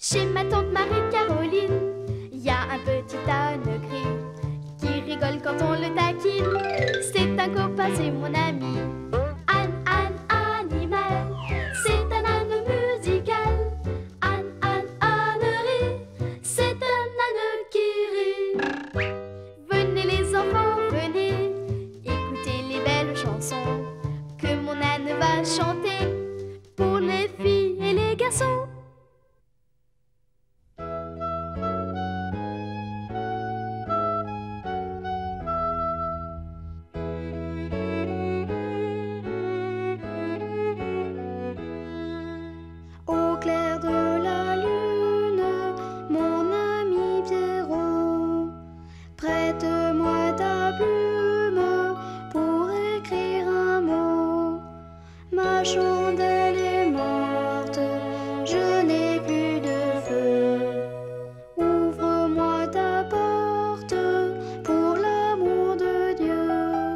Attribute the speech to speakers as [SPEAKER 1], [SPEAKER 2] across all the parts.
[SPEAKER 1] Chez ma tante Marie-Caroline, y a un petit âne gris qui rigole quand on le taquine. C'est un copain, c'est mon ami. Âne, âne, animal, c'est un âne musical. Âne, âne, ânerie, c'est un âne qui rit. Venez les enfants, venez écoutez les belles chansons que mon âne va chanter pour les filles et les garçons.
[SPEAKER 2] Au clair de la lune, mon ami Pierrot, prête-moi ta plume pour écrire un mot. Ma chandelle est morte, je n'ai plus de feu. Ouvre-moi ta porte pour l'amour de Dieu.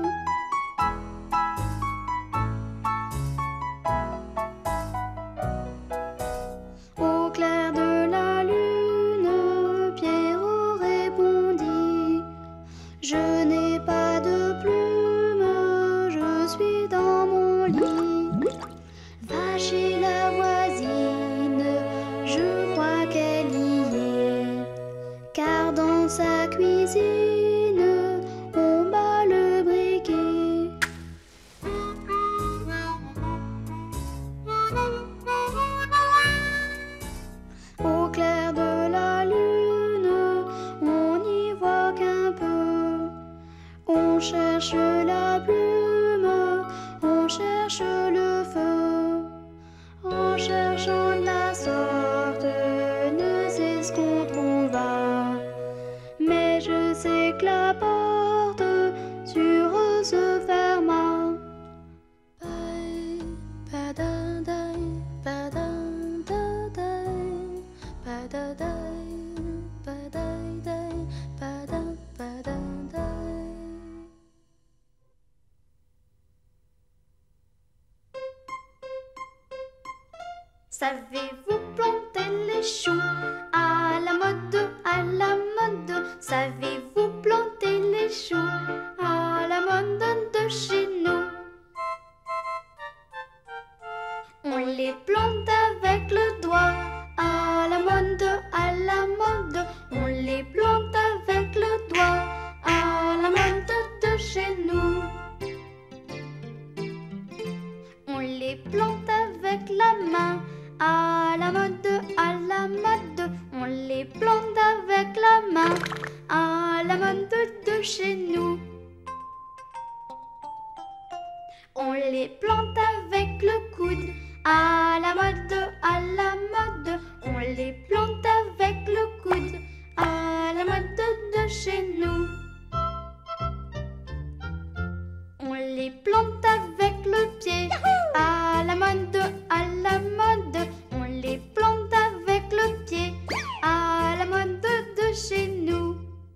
[SPEAKER 2] Au clair de la lune, Pierrot répondit: je n'ai pas de plume, je suis dans mon lit. Va chez la voisine, je crois qu'elle y est, car dans sa cuisine, on bat le briquet. Au clair de la lune, on n'y voit qu'un peu. On cherche la plume, on cherche le feu. En cherchant de la sorte, ne sait ce qu'on trouva. Mais je sais que la porte sur eux se ferma.
[SPEAKER 1] Savez-vous planter les choux à la mode, à la mode? Savez-vous planter les choux à la mode de chez nous? On les plante avec le doigt à la mode, à la mode. On les plante avec le doigt à la mode de chez nous. On les plante avec la main à la mode, à la mode. On les plante avec la main à la mode de chez nous. On les plante avec le coude à la mode, à la mode. On les plante avec le coude à la mode de chez nous. On les plante avec le pied à la mode, à la mode. On les plante avec le pied à la mode de chez nous.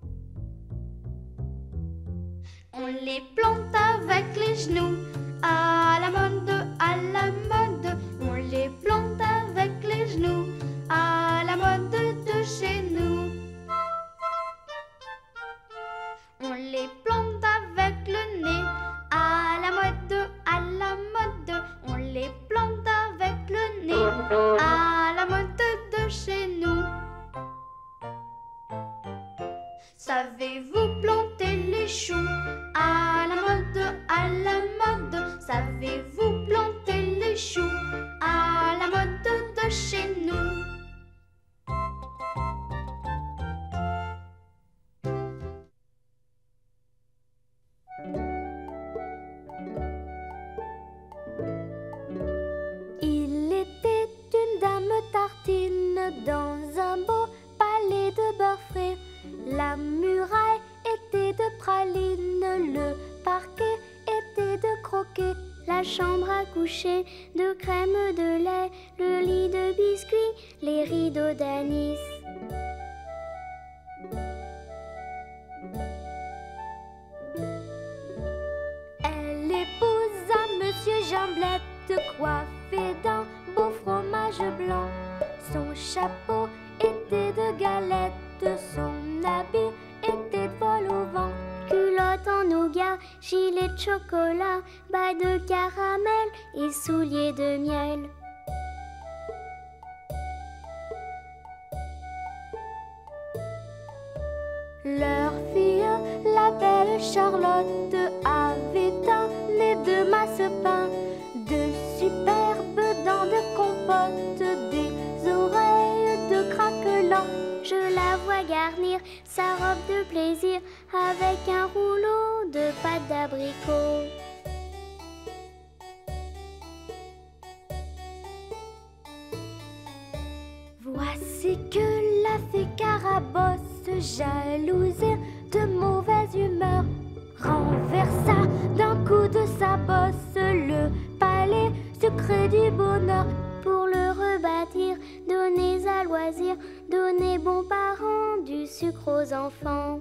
[SPEAKER 1] On les plante avec les genoux à la mode, à la mode. On les plante avec les genoux à la mode de chez nous. On les plante avec le nez à la mode, à la mode. On les plante avec le nez à la mode de chez nous. Savez-vous planter les choux à la mode, à la mode? Savez-vous planter les choux à la mode de chez nous?
[SPEAKER 2] Il était une dame tartine dans un beau palais de beurre frais. La muraille était de praline, le parquet était de croquet, la chambre à coucher de crème de lait, le lit de biscuits, les rideaux d'anis. Elle épousa Monsieur Jamblette, coiffé d'un beau fromage blanc. Son chapeau
[SPEAKER 3] chocolat, bas de caramel et souliers de miel. Leur fille, la belle Charlotte, avait un nez de masse-pain, de superbes dents de compote, des oreilles de craquelant. Je la vois garnir sa robe de plaisir avec un rouleau de pâte d'abricot. Voici que la fée Carabosse, jalouse de mauvaise humeur, renversa d'un coup de sa bosse le palais secret du bonheur. Pour le rebâtir, donnez à loisir, donnez bons parents du sucre aux enfants.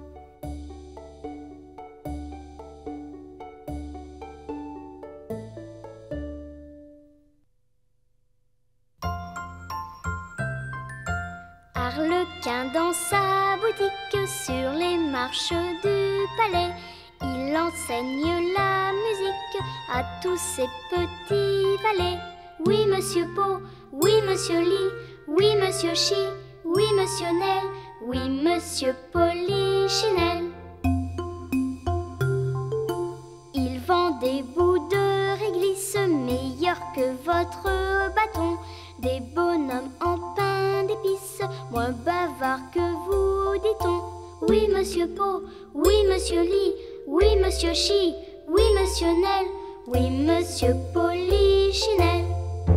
[SPEAKER 3] Arlequin dans sa boutique sur les marches du palais, il enseigne la musique à tous ses petits valets. Oui, monsieur Pau, oui, monsieur Lit, oui, monsieur Chi, oui, monsieur Nel, oui, monsieur Polichinelle. Il vend des bouts de réglisse meilleurs que votre bâton, des bonhommes en pain d'épices, moins bavards que vous, dit-on. Oui, monsieur Pau, oui, monsieur Lit, oui, monsieur Chi, oui, monsieur Nel, oui, monsieur Polichinelle.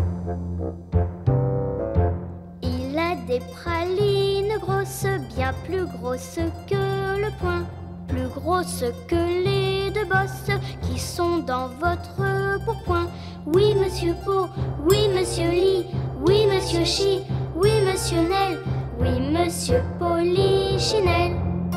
[SPEAKER 3] Il a des pralines grosses, bien plus grosses que le poing, plus grosses que les deux bosses qui sont dans votre pourpoint. Oui, monsieur Pau, oui, monsieur Lit, oui, monsieur Chi, oui, monsieur Nel, oui, monsieur Polichinelle.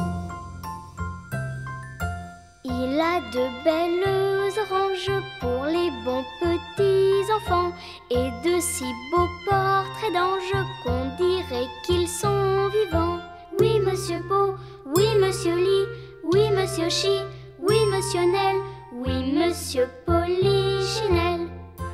[SPEAKER 3] Il a de belles oranges pour les bons petits enfants et de si beaux portraits d'anges qu'on dirait qu'ils sont vivants. Oui, monsieur Pau, oui, monsieur Lit, oui, monsieur Chi, oui, monsieur Nel, oui, monsieur Polichinelle.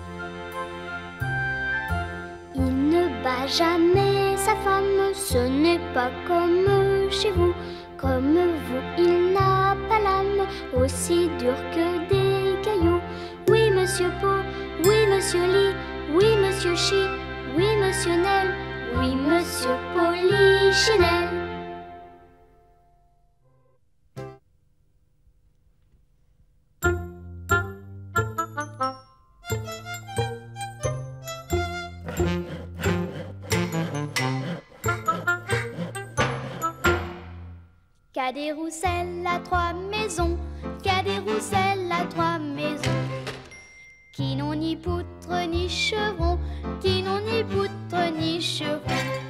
[SPEAKER 3] Il ne bat jamais sa femme, ce n'est pas comme chez vous. Comme vous, il n'a pas l'âme aussi dure que des cailloux. Oui, monsieur Pau, oui, monsieur Lit, oui, monsieur Chi, oui, monsieur Nel, oui, monsieur Polichinelle.
[SPEAKER 1] Cadet-Roussel a 3 maisons, Cadet-Roussel a 3 maisons, qui n'ont ni poutre ni chevron, qui n'ont ni poutre ni chevron.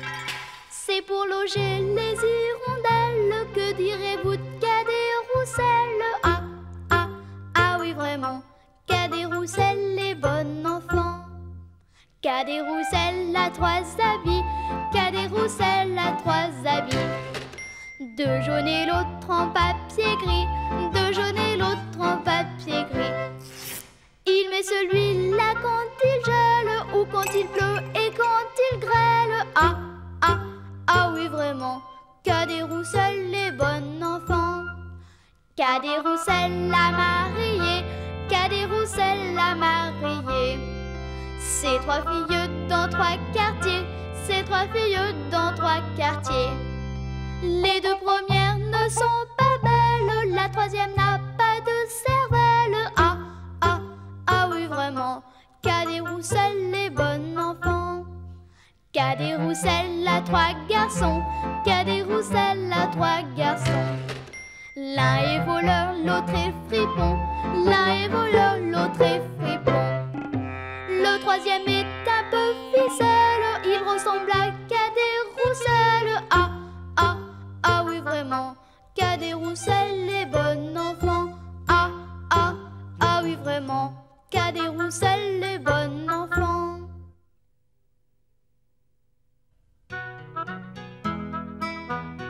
[SPEAKER 1] C'est pour loger les hirondelles, que direz-vous de Cadet-Roussel? Ah, ah, ah oui vraiment, Cadet-Roussel est bon enfant. Cadet-Roussel a 3 habits, Cadet-Roussel a 3 habits. 2 jaunes et l'autre en papier gris, 2 jaunes et l'autre en papier gris. Il met celui-là quand il gèle, ou quand il pleut et quand il grêle. Ah, ah, ah oui vraiment, Cadet-Roussel est bon enfant. Cadet-Roussel l'a marié, Cadet-Roussel l'a marié. Ces 3 filles dans 3 quartiers, ces 3 filles dans 3 quartiers. Les 2 premières ne sont pas belles, la 3e n'a pas de cervelle. Ah, ah, ah oui vraiment, Cadet-Roussel est bon enfant. Cadet-Roussel a 3 garçons, Cadet-Roussel a 3 garçons. L'un est voleur, l'autre est fripon, l'un est voleur, l'autre est fripon. Le 3e est un peu ficelle, il ressemble à Cadet-Roussel. Ah, ah, ah oui vraiment, Cadet-Roussel est bon enfant. Ah, ah, ah oui vraiment, Cadet-Roussel est bon enfant.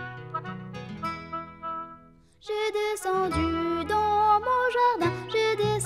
[SPEAKER 1] J'ai descendu dans mon jardin, j'ai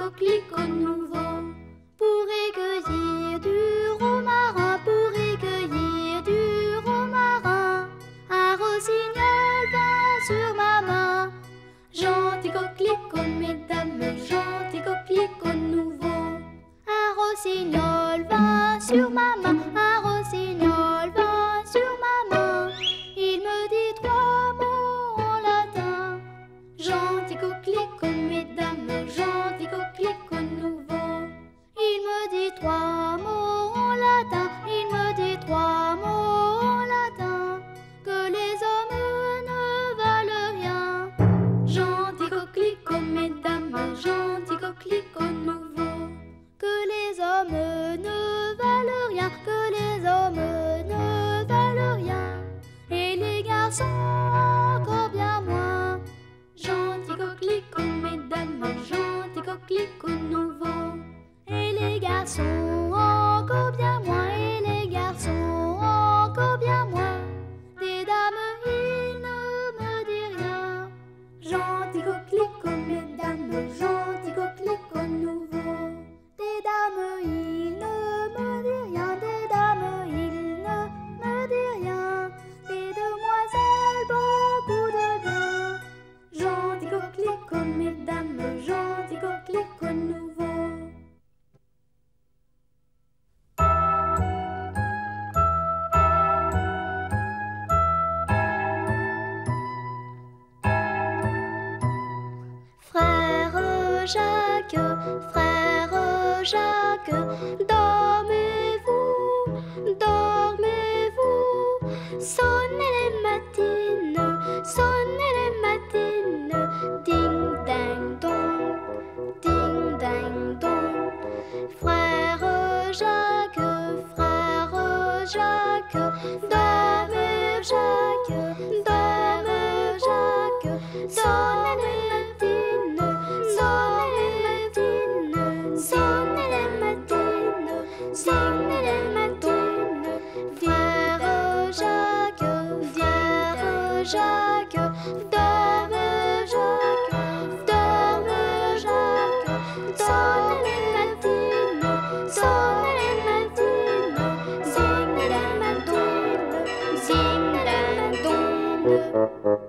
[SPEAKER 1] coquelicots nouveaux. Pour recueillir du romarin, pour recueillir du romarin, un rossignol vint sur ma main. Gentil coquelicot, mesdames, gentil coquelicot nouveau. Un rossignol vint sur ma main, un rossignol vint sur ma main. Il me dit 3 mots en latin. Gentil coquelicot, mesdames, gentil coquelicot nouveau. Il me dit 3 mots en latin, il me dit 3 mots en latin. Que les hommes ne valent rien. Gentil coquelicot, mesdames, gentil coquelicot nouveau. Que les hommes ne valent rien, que les hommes ne valent rien. Et les garçons encore bien moins. Gentil coquelicot, mesdames, gentil coquelicot nouveau. Et les garçons encore bien moins, et les garçons encore bien moins. Des dames, ils ne me disent rien. Gentil coquelicot, mesdames, gentil coquelicot nouveau. Des dames, ils ne me disent rien, des dames, ils ne me disent rien. Des demoiselles, beaucoup de bien. Gentil coquelicot, mesdames, gentil coquelicot nouveau. Frère Jacques, frère Jacques, dormez-vous, dormez-vous. Sonnez les matines, sonnez les matines. Ding ding dong, ding ding dong. Frère Jacques, frère Jacques, dormez Jacques, dormez Jacques. Sonnez les matines, sonnez les matines, sonnez les matines, sonnez les matines. Frère Jacques, frère Jacques, dormez Jacques, dormez Jacques. Sonnez les matines, sonnez les matines, sonnez les matines, zing ding dong.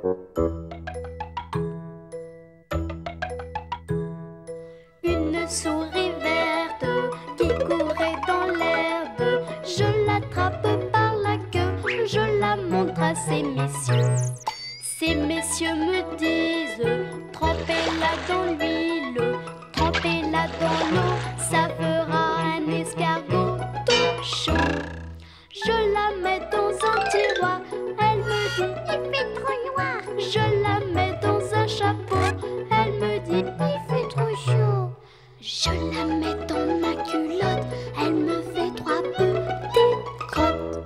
[SPEAKER 1] Une souris verte qui courait dans l'herbe. Je l'attrape par la queue, je la montre à ces messieurs. Ces messieurs me disent, trempez-la dans l'huile, trempez-la dans l'eau, ça fera un escargot tout chaud. Je la mets dans un tiroir, elle me dit, il fait trop noir. Je la mets dans un chapeau, elle me dit, il fait trop chaud. Je la mets dans ma culotte, elle me fait 3 petites crottes.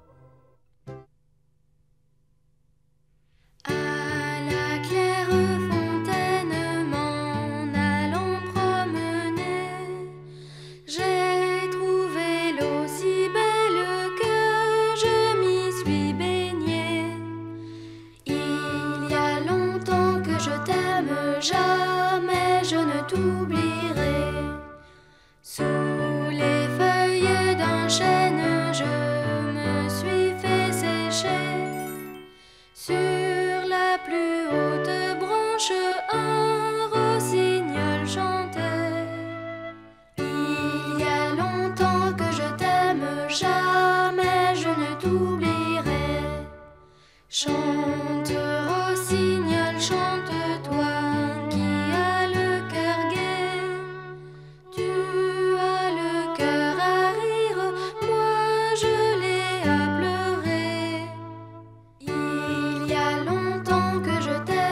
[SPEAKER 1] À la claire fontaine, m'en allant promener, j'ai trouvé l'eau si belle que je m'y suis baignée. Il y a longtemps que je t'aime, jamais je ne t'oublierai. Sous les feuilles d'un chêne, je me suis fait sécher. Sur la plus haute branche, un rossignol chantait. Il y a longtemps que je t'aime, jamais je ne t'oublierai. Chante, rossignol, chante-toi, qui a le cœur gai. Tu as le cœur à rire, moi je l'ai à pleurer. Il y a longtemps que je t'aime.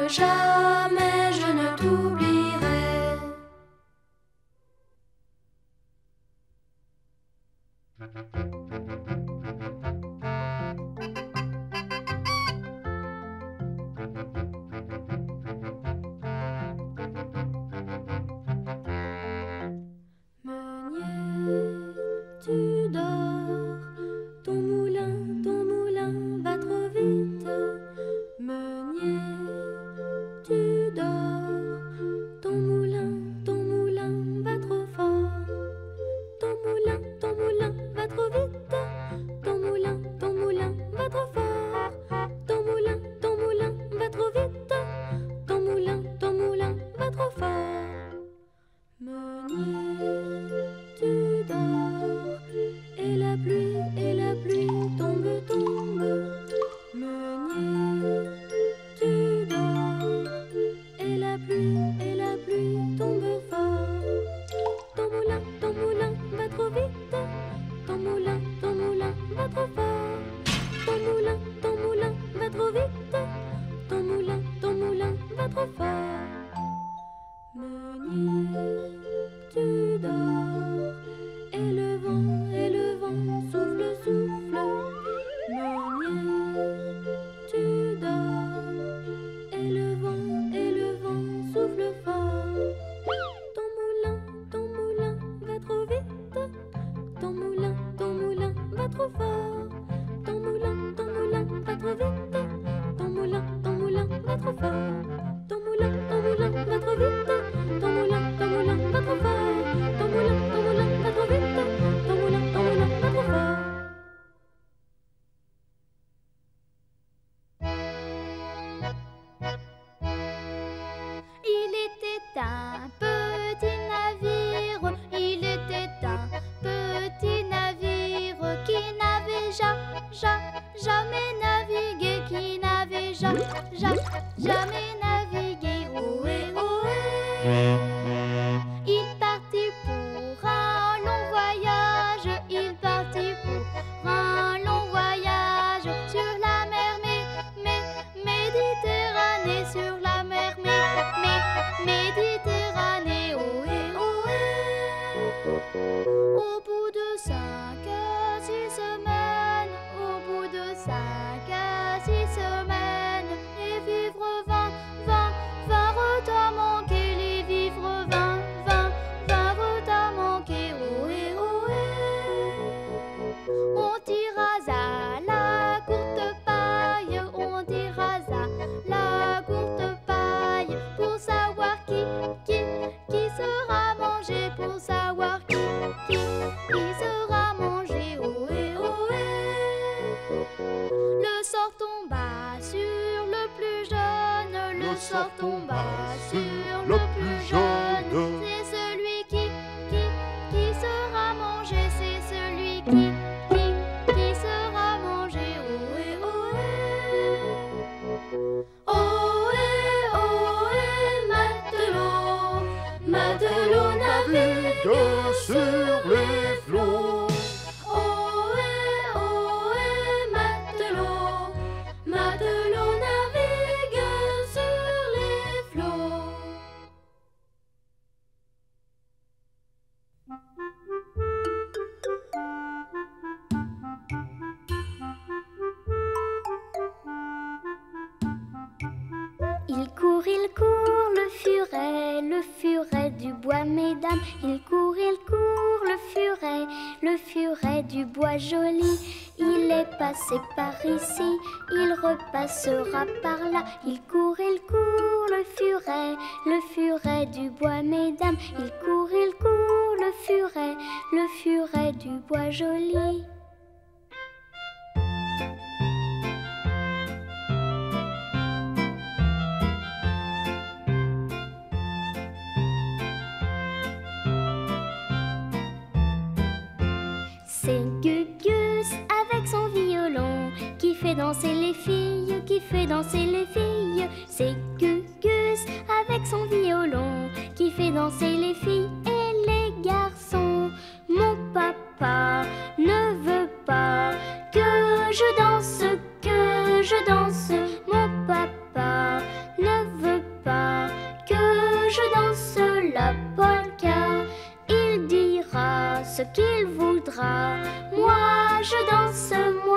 [SPEAKER 2] jamais je ne t'oublierai.
[SPEAKER 3] Tu dors, ton moulin va trop vite. Meunier, tu dors, ton moulin va trop fort. Ton moulin va trop vite. Ton moulin va trop fort. Ton moulin va trop vite. Ton moulin va trop fort. Meunier, tu dors, et la pluie tombe. Meunier, tu dors, et la pluie tombe fort. Ton moulin va trop vite. Ton moulin va trop fort. Ton moulin va trop vite. Ton moulin va trop fort. Meunier, tu dors, et le vent souffle. Meunier, tu dors, et le vent souffle fort. Ton moulin va trop vite. Ton moulin va trop fort. Ton moulin va trop vite. Ton moulin va trop fort. Ton moulin va trop vite. Ton moulin va trop fort. Ton moulin va trop vite. Ton moulin va trop fort.
[SPEAKER 1] Il était un petit navire, il était un petit navire qui n'avait jamais navigué, qui n'avait jamais navigué. Ohé, ohé. Il partit pour un long voyage, il partit pour un long voyage sur la mer Méditerranée, sur la mer Méditerranée. Ohé, ohé. Au bout de 5 à 6 semaines, au bout de 5 à 6 semaines, les vivres vinrent à manquer, les vivres vinrent à manquer. Ohé, ohé. On tirasa la courte paille, on tirasa la courte paille pour savoir qui sera mangé, pour savoir qui sera mangé. Ohé, ohé. Le sort tomba sur le plus jeune, le sort tomba sur le plus jeune. C'est celui qui sera mangé, c'est celui qui sera mangé. Ohé, ohé. Ohé, ohé, matelot navigue sur les flots. Ohé, ohé, matelot navigue sur les flots.
[SPEAKER 3] Il court, le furet du bois, mesdames. Il court, le furet du bois joli. Il est passé par ici, il repassera par là. Il court, le furet du bois, mesdames. Il court, le furet du bois joli. C'est Gugus avec son violon qui fait danser les filles, qui fait danser les filles. C'est Gugus avec son violon qui fait danser les filles et les garçons. Mon papa ne veut pas que je danse, que je danse. Mon papa ne veut ce qu'il voudra. Moi je danse,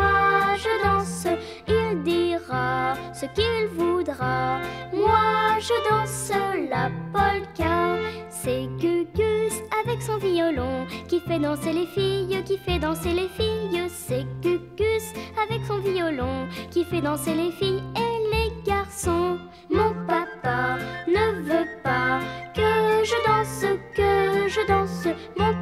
[SPEAKER 3] il dira ce qu'il voudra. Moi je danse la polka. C'est Gugus avec son violon qui fait danser les filles, qui fait danser les filles. C'est Gugus avec son violon qui fait danser les filles et les garçons. Mon papa ne veut pas que je danse, que je danse. Mon